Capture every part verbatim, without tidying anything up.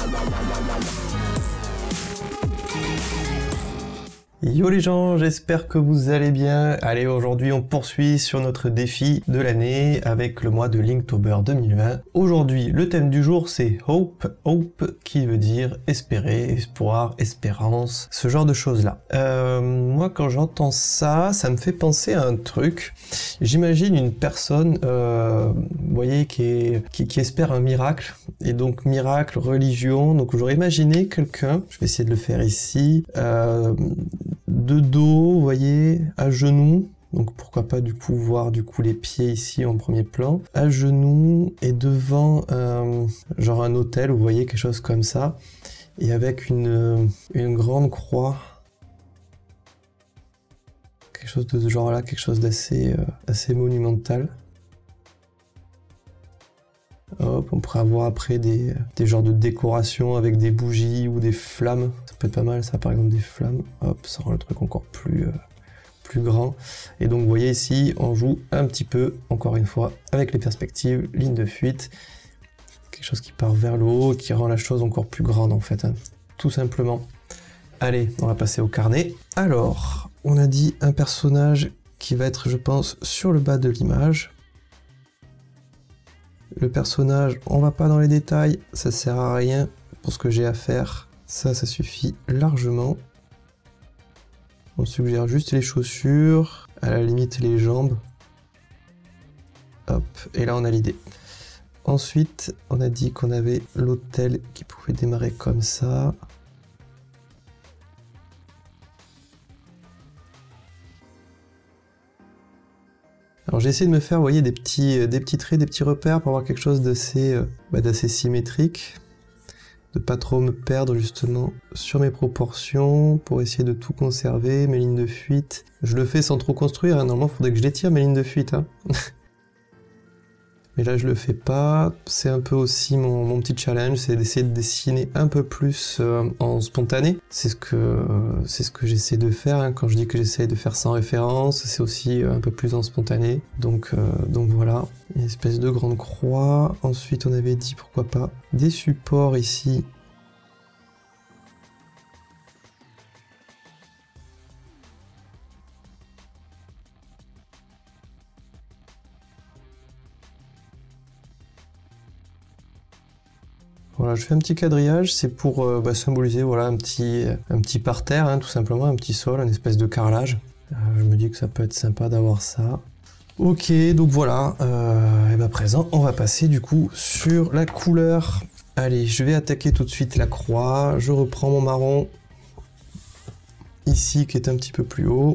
Yo les gens, j'espère que vous allez bien. Allez, aujourd'hui on poursuit sur notre défi de l'année avec le mois de Linktober deux mille vingt. Aujourd'hui, le thème du jour c'est Hope, Hope qui veut dire espérer, espoir, espérance, ce genre de choses là. Euh, moi quand j'entends ça, ça me fait penser à un truc. J'imagine une personne, euh, vous voyez, qui, est, qui, qui espère un miracle. Et donc miracle, religion, donc j'aurais imaginé quelqu'un, je vais essayer de le faire ici, euh, de dos, vous voyez, à genoux, donc pourquoi pas du coup voir du coup les pieds ici en premier plan, à genoux et devant euh, genre un autel, vous voyez, quelque chose comme ça, et avec une, une grande croix, quelque chose de ce genre là, quelque chose d'assez euh, assez monumental. Hop, on pourrait avoir après des, des genres de décorations avec des bougies ou des flammes. Ça peut être pas mal ça, par exemple des flammes. Hop, ça rend le truc encore plus, euh, plus grand. Et donc vous voyez ici, on joue un petit peu, encore une fois, avec les perspectives, ligne de fuite. Quelque chose qui part vers le haut, qui rend la chose encore plus grande en fait, hein, tout simplement. Allez, on va passer au carnet. Alors, on a dit un personnage qui va être, je pense, sur le bas de l'image. Le personnage, on va pas dans les détails, ça sert à rien pour ce que j'ai à faire. Ça, ça suffit largement. On suggère juste les chaussures, à la limite les jambes. Hop, et là on a l'idée. Ensuite, on a dit qu'on avait l'autel qui pouvait démarrer comme ça. Alors j'ai essayé de me faire, vous voyez, des petits, des petits traits, des petits repères pour avoir quelque chose d'assez euh, bah, d'assez symétrique, de pas trop me perdre justement sur mes proportions, pour essayer de tout conserver, mes lignes de fuite. Je le fais sans trop construire, hein. Normalement il faudrait que je les tire mes lignes de fuite. Hein. Mais là je le fais pas, c'est un peu aussi mon, mon petit challenge, c'est d'essayer de dessiner un peu plus euh, en spontané. C'est ce que, euh, c'est ce que j'essaie de faire, hein. Quand je dis que j'essaie de faire sans référence, c'est aussi un peu plus en spontané. Donc, euh, donc voilà, une espèce de grande croix. Ensuite on avait dit pourquoi pas des supports ici. Voilà, je fais un petit quadrillage, c'est pour euh, bah, symboliser voilà, un, petit, un petit parterre, hein, tout simplement, un petit sol, une espèce de carrelage. Euh, je me dis que ça peut être sympa d'avoir ça. Ok, donc voilà, euh, et bah présent, on va passer du coup sur la couleur. Allez, je vais attaquer tout de suite la croix, je reprends mon marron, ici qui est un petit peu plus haut.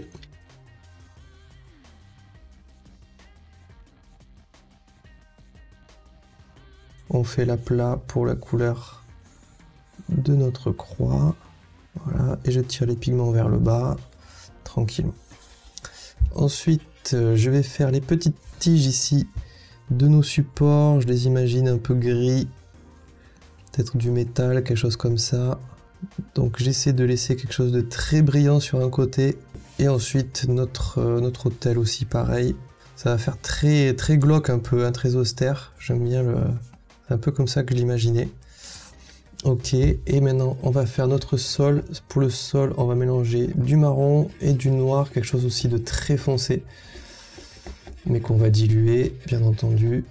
On fait l'aplat pour la couleur de notre croix. Voilà, et je tire les pigments vers le bas, tranquillement. Ensuite, je vais faire les petites tiges ici de nos supports. Je les imagine un peu gris, peut-être du métal, quelque chose comme ça. Donc j'essaie de laisser quelque chose de très brillant sur un côté. Et ensuite, notre, notre autel aussi pareil. Ça va faire très, très glauque un peu, hein, très austère. J'aime bien le... C'est un peu comme ça que je l'imaginais. Ok, et maintenant on va faire notre sol. Pour le sol, on va mélanger du marron et du noir, quelque chose aussi de très foncé, mais qu'on va diluer, bien entendu.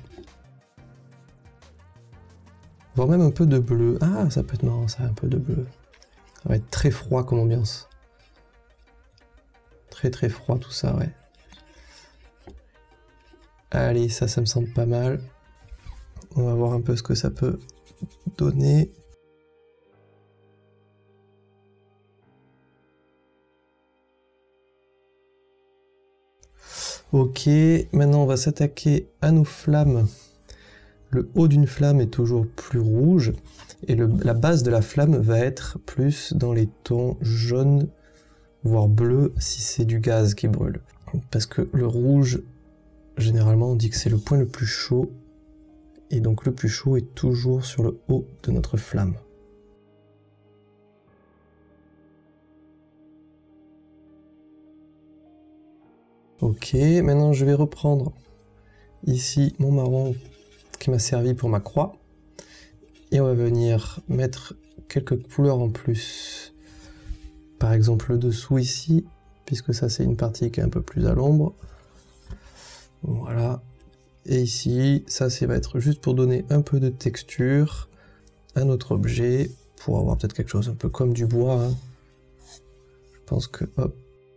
Voire même un peu de bleu. Ah, ça peut être marrant ça, un peu de bleu. Ça va être très froid comme ambiance. Très très froid tout ça, ouais. Allez, ça, ça me semble pas mal. On va voir un peu ce que ça peut donner. Ok, maintenant on va s'attaquer à nos flammes. Le haut d'une flamme est toujours plus rouge et le, la base de la flamme va être plus dans les tons jaunes, voire bleus si c'est du gaz qui brûle. Parce que le rouge, généralement on dit que c'est le point le plus chaud. Et donc le plus chaud est toujours sur le haut de notre flamme. Ok, maintenant je vais reprendre ici mon marron qui m'a servi pour ma croix. Et on va venir mettre quelques couleurs en plus. Par exemple le dessous ici, puisque ça c'est une partie qui est un peu plus à l'ombre. Voilà. Et ici, ça, ça va être juste pour donner un peu de texture à notre objet, pour avoir peut-être quelque chose un peu comme du bois. Hein. Je pense que, hop.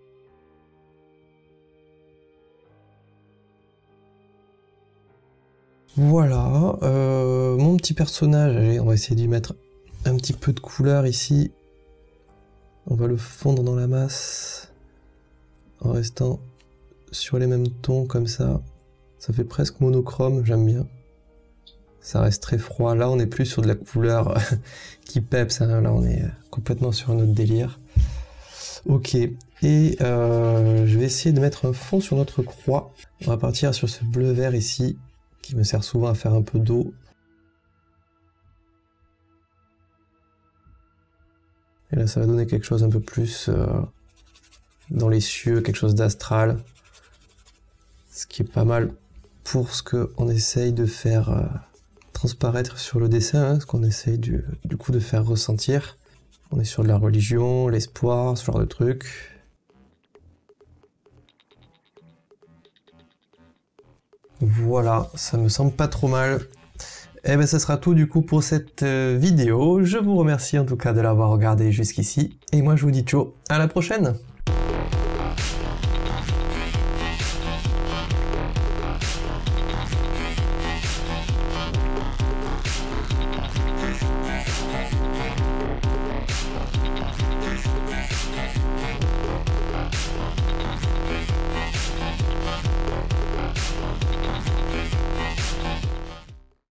Voilà, euh, mon petit personnage, allez, on va essayer d'y mettre un petit peu de couleur ici. On va le fondre dans la masse, en restant sur les mêmes tons comme ça. Ça fait presque monochrome, j'aime bien. Ça reste très froid. Là, on n'est plus sur de la couleur qui peps. Hein. Là, on est complètement sur un autre délire. Ok. Et euh, je vais essayer de mettre un fond sur notre croix. On va partir sur ce bleu-vert ici, qui me sert souvent à faire un peu d'eau. Et là, ça va donner quelque chose un peu plus euh, dans les cieux, quelque chose d'astral. Ce qui est pas mal pour ce qu'on essaye de faire euh, transparaître sur le dessin, hein, ce qu'on essaye du, du coup de faire ressentir. On est sur de la religion, l'espoir, ce genre de trucs. Voilà, ça me semble pas trop mal. Et ben ça sera tout du coup pour cette euh, vidéo. Je vous remercie en tout cas de l'avoir regardé jusqu'ici. Et moi je vous dis ciao, à la prochaine!